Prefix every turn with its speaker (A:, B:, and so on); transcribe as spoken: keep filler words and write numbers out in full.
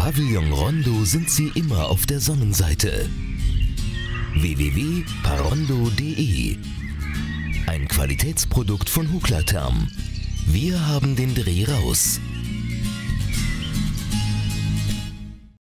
A: Pavillon Rondo sind Sie immer auf der Sonnenseite. w w w punkt parondo punkt de. Ein Qualitätsprodukt von Huklatherm. Wir haben den Dreh raus.